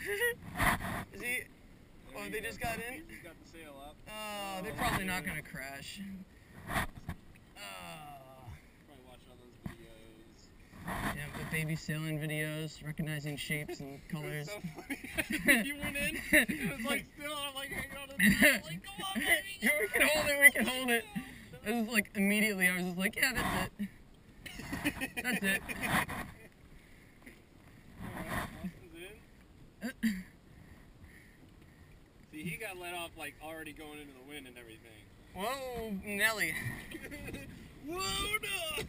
Is he? Oh, they just got in? He's got the sail up. They're probably not gonna crash. Probably watch all those videos. Yeah, the baby sailing videos, recognizing shapes and colors. It was so funny. You went in, it was like still, I'm like hanging on to the side, like, come on, baby! We can hold it, we can hold it. It was like, immediately I was just like, yeah, that's it. That's it. See, he got let off like already going into the wind and everything. Whoa, Nelly. Whoa, no!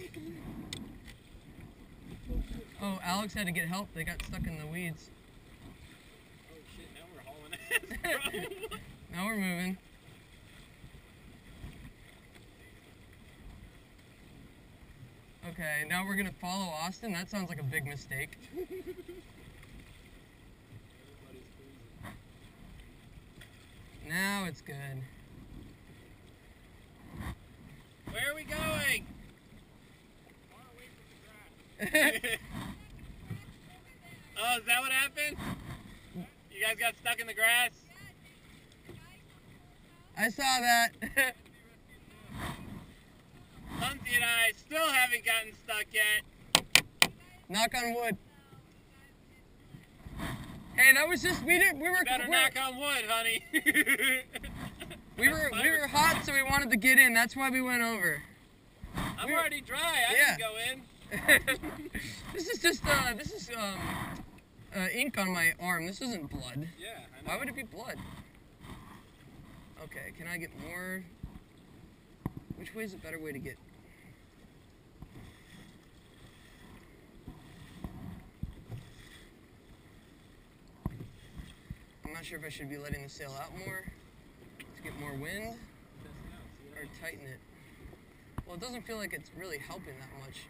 Oh, Alex had to get help. They got stuck in the weeds. Oh shit, now we're hauling ass, bro. Now we're moving. Okay, now we're gonna follow Austin? That sounds like a big mistake. Now it's good. Where are we going? Oh, is that what happened? You guys got stuck in the grass? I saw that. Hunty and I still haven't gotten stuck yet. Knock on wood. Hey, that was just we were Better knock on wood, honey. we were hot, so we wanted to get in. That's why we went over. I'm already dry. I Yeah. didn't go in. This is just ink on my arm. This isn't blood. Yeah, I know. Why would it be blood? Okay, can I get more? Which way is a better way to get? I'm not sure if I should be letting the sail out more to get more wind or tighten it. Well, it doesn't feel like it's really helping that much.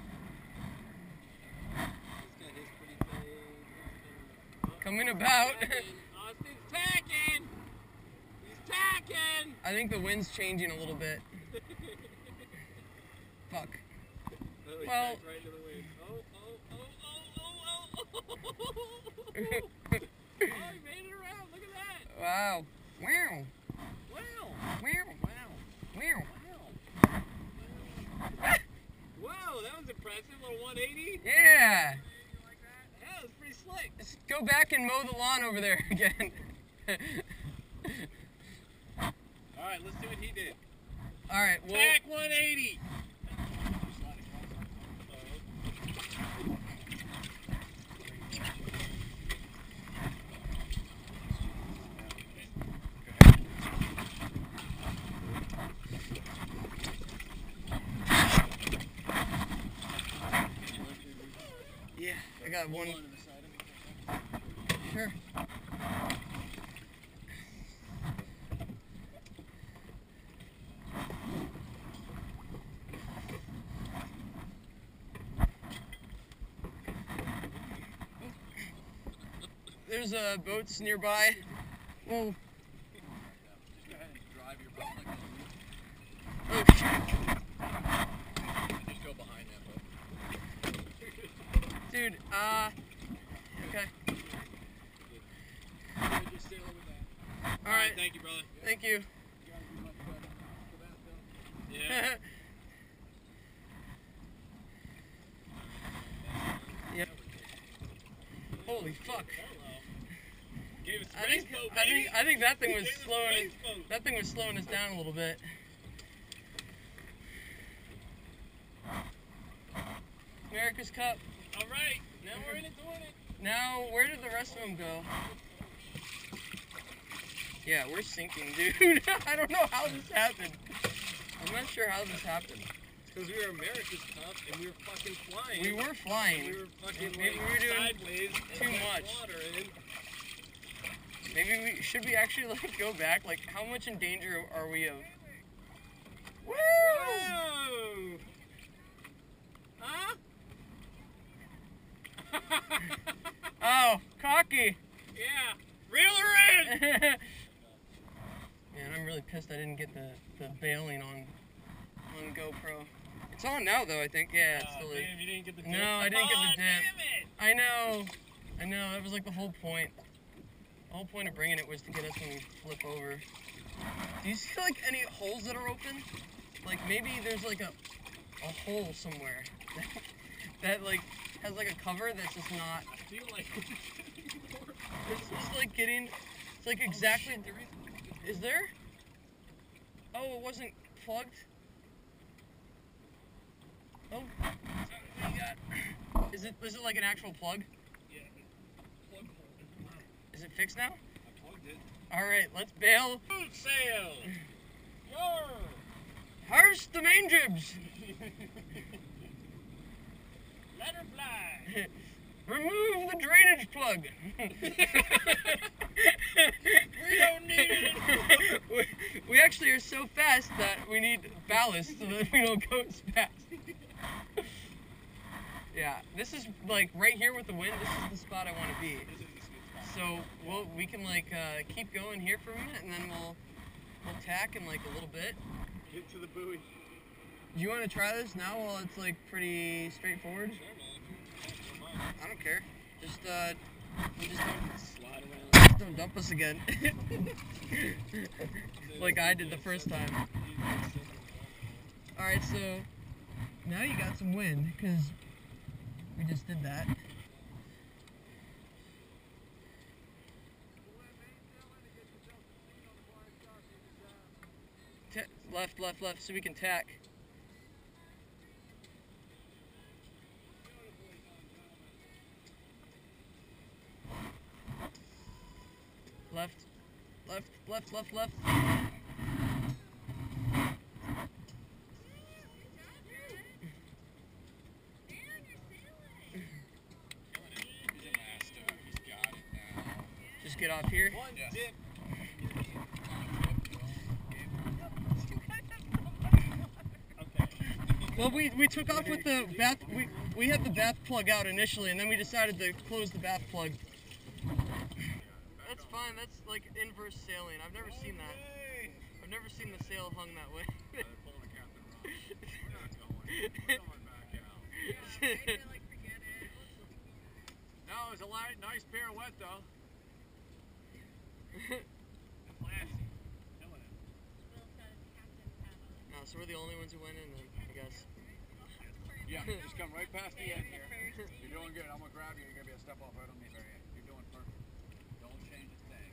Coming about. Austin's tacking! He's tacking! I think the wind's changing a little bit. Fuck. Oh, he Well- tacked right into the wind. Oh, he made it around. Look at that. Wow. Wow. Wow. Wow. Wow. Wow. Wow, that was impressive. A little 180. Yeah. Yeah, that was pretty slick. Let's go back and mow the lawn over there again. All right, let's see what he did. All right. Well, Tack 180. yeah, I got one. Sure. There's boats nearby. Well, Just go ahead and drive your boat like that. oh shit. Just go behind that boat. Dude, okay. Just sail over that. All right. Thank you, brother. Thank you. You gotta be much better. Yeah. Yep. Holy fuck. Gave us I think that thing was slowing us down a little bit. America's Cup. All right, now we're in it doing it. Now, where did the rest of them go? Yeah, we're sinking, dude. I don't know how this happened. I'm not sure how this happened. Because we were America's Cup and we were fucking flying. We were flying. We were fucking Maybe like, we were doing sideways too and let much. water in. Maybe should we actually like go back? Like, how much in danger are we of? Woo! Whoa! Huh? Oh, cocky. Yeah. Reel her in! Man, I'm really pissed I didn't get the bailing on GoPro. It's on now though, I think. Yeah, it's still is. Damn, you didn't get the dip. No, I didn't get the dip. Damn it! I know. That was like the whole point. The whole point of bringing it was to get us when we flip over. Do you see like any holes that are open? Like maybe there's like a hole somewhere that like has like a cover that's just not. I feel like It's just like getting. It's like exactly. Oh, shit, there is there? Oh, it wasn't plugged. Oh, what do you got? Is it like an actual plug? Yeah, plug hole. Is it fixed now? I plugged it. All right, let's bail. Food sale. Yar. Harvest the main jibs. Let her fly. Remove the drainage plug. We don't need it. we actually are so fast that we need ballast so that we don't go as fast. Yeah, this is like right here with the wind. This is the spot I want to be. So we can like keep going here for a minute, and then we'll tack in like a little bit. Get to the buoy. Do you want to try this now while it's like pretty straightforward? Sure, man. I don't care. Just we just Slide around. don't dump us again. Like I did the first time. All right, so now you got some wind because we just did that. Left, so we can tack. Left. Just get off here. One dip. Well, we took off with the bath. We had the bath plug out initially, and then we decided to close the bath plug. That's fine. That's like inverse sailing. I've never seen that. I've never seen the sail hung that way. They're pulling the captain wrong. We're not going. We're going back out. No, it was a nice pirouette though. Classy. Killing it. No, so we're the only ones who went in then, I guess. Yeah, just come right past the end here. You're doing good. I'm gonna grab you. You're gonna be a step off right on me very end. You're doing perfect. Don't change a thing.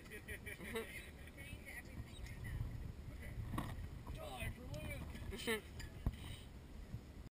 Okay. Time for women.